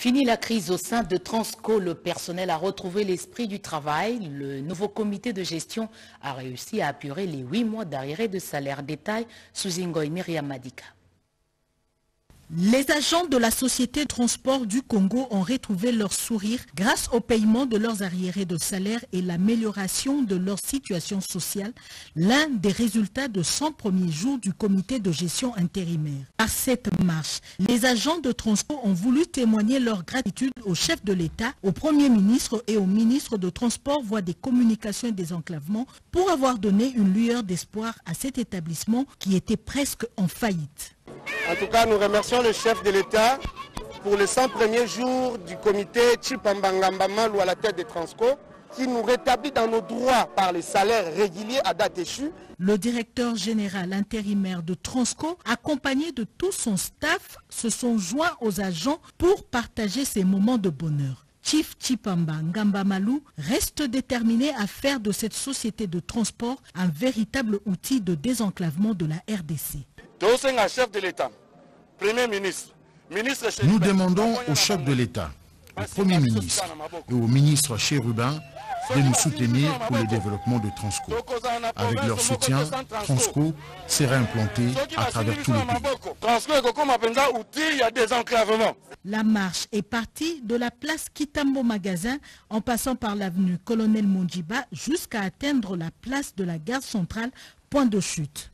Fini la crise au sein de Transco, le personnel a retrouvé l'esprit du travail. Le nouveau comité de gestion a réussi à apurer les 8 mois d'arriérés de salaire. Détail sous Ingoy Myriam Madika. Les agents de la Société Transport du Congo ont retrouvé leur sourire grâce au paiement de leurs arriérés de salaire et l'amélioration de leur situation sociale, l'un des résultats de 100 premiers jours du comité de gestion intérimaire. Par cette marche, les agents de Transco ont voulu témoigner leur gratitude au chef de l'État, au Premier ministre et au ministre de Transport, voie des communications et des enclavements, pour avoir donné une lueur d'espoir à cet établissement qui était presque en faillite. En tout cas, nous remercions le chef de l'État pour les 100 premiers jours du comité Chipambangambamalu à la tête de Transco, qui nous rétablit dans nos droits par les salaires réguliers à date échue. Le directeur général intérimaire de Transco, accompagné de tout son staff, se sont joints aux agents pour partager ces moments de bonheur. Chief Chipamba Ngambamalu reste déterminé à faire de cette société de transport un véritable outil de désenclavement de la RDC. Chef de l'État, Premier ministre, nous demandons au chef de l'État, au Premier ministre et au ministre Chérubin de nous soutenir pour le développement de Transco. Avec leur soutien, Transco sera implanté à travers tout le pays. La marche est partie de la place Kitambo Magasin en passant par l'avenue Colonel Mondjiba jusqu'à atteindre la place de la gare centrale, point de chute.